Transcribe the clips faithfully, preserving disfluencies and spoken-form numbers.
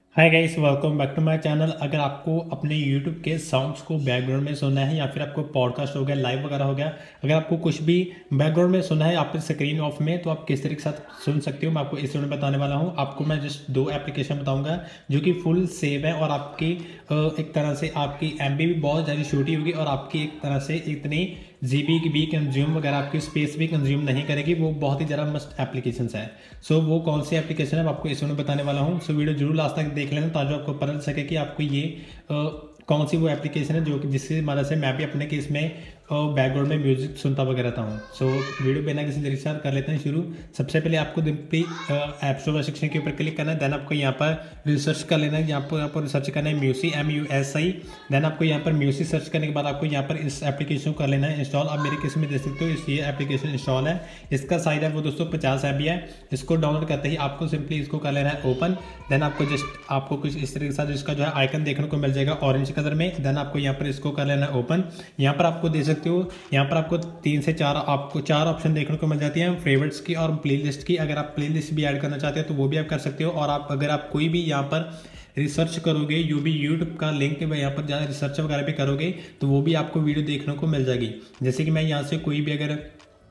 Hi guys, welcome back to my channel. अगर आपको अपने यूट्यूब के साउंड्स को बैकग्राउंड में सुनना है या फिर आपको पॉडकास्ट हो गया, लाइव वगैरह हो गया, अगर आपको कुछ भी बैकग्राउंड में सुनना है आप स्क्रीन ऑफ में, तो आप किस तरीके के साथ सुन सकते हो मैं आपको इस वीडियो में बताने वाला हूं। आपको मैं जस्ट दो एप्लीकेशन बताऊंगा जो कि फुल सेव है और आपकी एक तरह से आपकी एम बी भी बहुत ज़्यादा छोटी होगी और आपकी एक तरह से इतनी जी बी की भी कंज्यूम वगैरह आपकी स्पेस भी कंज्यूम नहीं करेगी। वो बहुत ही ज़्यादा मस्त एप्लीकेशंस है। सो वो कौन सी एप्लीकेशन है मैं आपको इस वीडियो में बताने वाला हूँ। सो वीडियो जरूर लास्ट तक देख लेना ताकि आपको पता चल सके कि आपको ये आ, कौन सी वो एप्लीकेशन है जो कि जिसकी मदद से मैं भी अपने केस में बैकग्राउंड में म्यूजिक सुनता वगैरह रहता हूँ। सो वीडियो बिना किसी तरीके से कर लेते हैं शुरू। सबसे पहले आपको पे ऐप स्टोर सेक्शन के ऊपर क्लिक करना है। देन आपको यहाँ पर रिसर्च कर लेना है। यहाँ पर यहाँ पर रिसर्च करना है Musi, M U S I. Then आपको यहाँ पर म्यूसी सर्च करने के बाद आपको यहाँ पर इस एप्लीकेशन को कर लेना है इंस्टॉल। आप मेरे केस में देख सकते हो इस ये एप्लीकेशन इंस्टॉल है। इसका साइज है वो दोस्तों पचास एम बी है। इसको डाउनलोड करते ही आपको सिंपली इसको कर लेना है ओपन। देन आपको जस्ट आपको कुछ इस तरीके से इसका जो है आइकन देखने को मिल जाएगा ऑरेंज कलर में। देन आपको यहाँ पर इसको कर लेना है ओपन। यहाँ पर आपको देख सकते हो यहाँ पर आपको तीन से चार आपको चार ऑप्शन देखने को मिल जाती हैं फेवरेट्स की और प्लेलिस्ट की। अगर आप प्लेलिस्ट भी ऐड करना चाहते हो तो वो भी आप कर सकते हो। और आप अगर आप कोई भी यहाँ पर रिसर्च करोगे, जो भी यूट्यूब का लिंक है यहाँ पर ज़्यादा रिसर्च वगैरह भी करोगे तो वो भी आपको वीडियो देखने को मिल जाएगी। जैसे कि मैं यहाँ से कोई भी अगर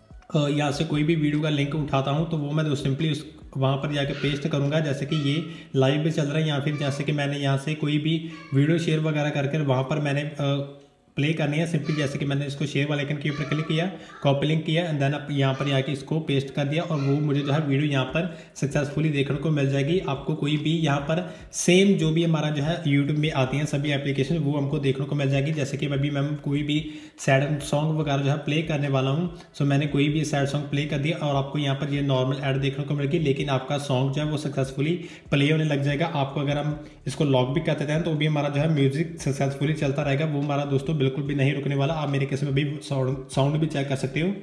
यहाँ से कोई भी वीडियो का लिंक उठाता हूँ तो वो मैं तो सिंपली उस वहाँ पर जाके पेस्ट करूँगा। जैसे कि ये लाइव भी चल रहा है या फिर जैसे कि मैंने यहाँ से कोई भी वीडियो शेयर वगैरह करके वहाँ पर मैंने प्ले करनी है। सिंपली जैसे कि मैंने इसको शेयर वाले आइकन के ऊपर क्लिक किया, कॉपी लिंक किया एंड देन आप यहाँ पर आके इसको पेस्ट कर दिया और वो मुझे जो है वीडियो यहाँ पर सक्सेसफुली देखने को मिल जाएगी। आपको कोई भी यहाँ पर सेम जो भी हमारा जो है यूट्यूब में आती हैं सभी एप्लीकेशन वो हमको देखने को मिल जाएगी। जैसे कि अभी मैं कोई भी सैड सॉन्ग वगैरह जो है प्ले करने वाला हूँ, सो मैंने कोई भी सैड सॉन्ग प्ले कर दिया और आपको यहाँ पर ये नॉर्मल ऐड देखने को मिलेगी, लेकिन आपका सॉन्ग जो है वो सक्सेसफुली प्ले होने लग जाएगा। आपको अगर हम इसको लॉक भी कर देते हैं तो भी हमारा जो है म्यूजिक सक्सेसफुली चलता रहेगा। वो हमारा दोस्तों बिल्कुल भी नहीं रुकने वाला। आप मेरे केस में भी साउंड भी चेक कर सकते हो।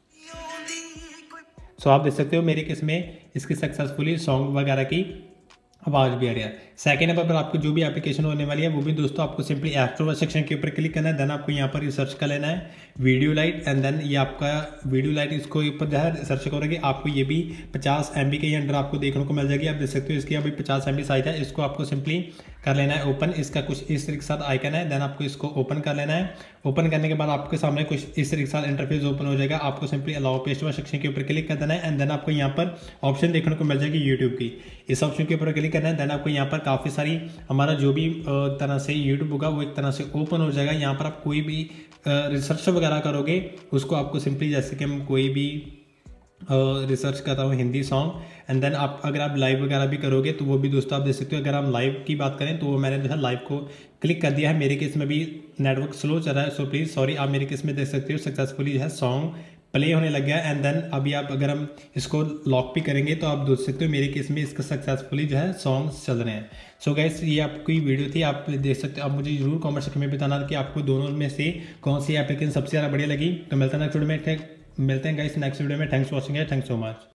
सो आप देख सकते हो मेरे केस में इसकी सक्सेसफुली सॉन्ग वगैरह की आवाज़ भी आ रही है। सेकेंड नंबर पर आपको जो भी एप्लीकेशन होने वाली है वो भी दोस्तों आपको सिंपली ऐप स्टोर सेक्शन के ऊपर क्लिक करना है। देन आपको यहाँ पर सर्च कर लेना है वीडियो लाइट एंड देन ये आपका वीडियो लाइट इसको ऊपर जो है सर्च करोगे आपको ये भी पचास एम बी के अंडर आपको देखने को मिल जाएगी। आप देख सकते हो इसकी अभी पचास एम बी साइज है। इसको आपको सिंपली कर लेना है ओपन। इसका कुछ इस तरीके के साथ आइकन है। देन आपको इसको ओपन कर लेना है। ओपन करने के बाद आपके सामने कुछ इस तरीके के साथ इंटरफेस ओपन हो जाएगा। आपको सिंपली अलाउ पेस्ट सेक्शन के ऊपर क्लिक कर देना है एंड देन आपको यहाँ पर ऑप्शन देखने को मिल जाएगी यूट्यूब की। इस ऑप्शन के ऊपर क्लिक करना है। देन आपको यहाँ पर काफ़ी सारी हमारा जो भी तरह से यूट्यूब होगा वो एक तरह से ओपन हो जाएगा। यहाँ पर आप कोई भी रिसर्च वगैरह करोगे उसको आपको सिंपली जैसे कि हम कोई भी रिसर्च करता हूँ हिंदी सॉन्ग एंड देन आप अगर आप लाइव वगैरह भी करोगे तो वो भी दोस्तों आप देख सकते हो। अगर हम लाइव की बात करें तो वो मैंने जो है लाइव को क्लिक कर दिया है। मेरे केस में भी नेटवर्क स्लो चल रहा है सो प्लीज़ सॉरी। आप मेरे केस में देख सकते हो सक्सेसफुली जो है सॉन्ग प्ले होने लग गया एंड देन अभी आप अगर हम इसको लॉक भी करेंगे तो आप देख सकते हो मेरे केस में इसका सक्सेसफुली जो है सॉन्ग्स चल रहे हैं। सो गाइस ये आपकी वीडियो थी, आप देख सकते हो। आप मुझे जरूर कमेंट सेक्शन में बताना कि आपको दोनों में से कौन सी एप्लीकेशन सबसे ज़्यादा बढ़िया लगी। तो मिलता है नेक्स्ट वीडियो में मिलते हैं गाइस नेक्स्ट वीडियो में। Thanks for watching, thanks so much.